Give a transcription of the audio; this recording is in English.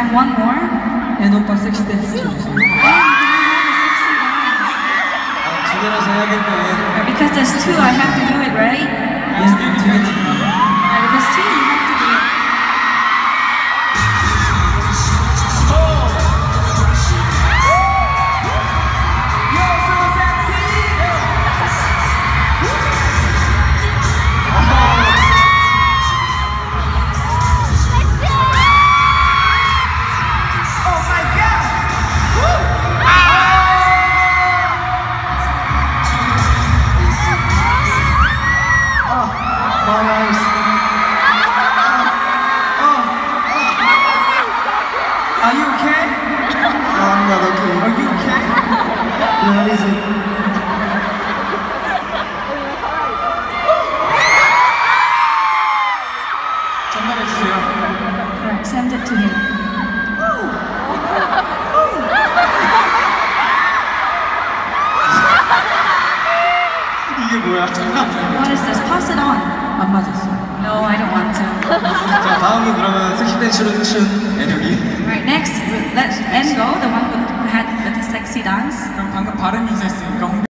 have one more? N 오빠 섹시 댄스 쳐주세요. 두 개라서 해야겠네. Because there's two, I have to do it, right? 두 개지. Because two, you have to do it. Are you okay? No, I'm not okay. Are you okay? What is it? 전달해 주세요. Right, send it to him. 이게 뭐야? What is this? Pass it on. 안 맞았어. No, I don't want to. 자, 다음은 그러면 섹시 댄스를 춘 애력이.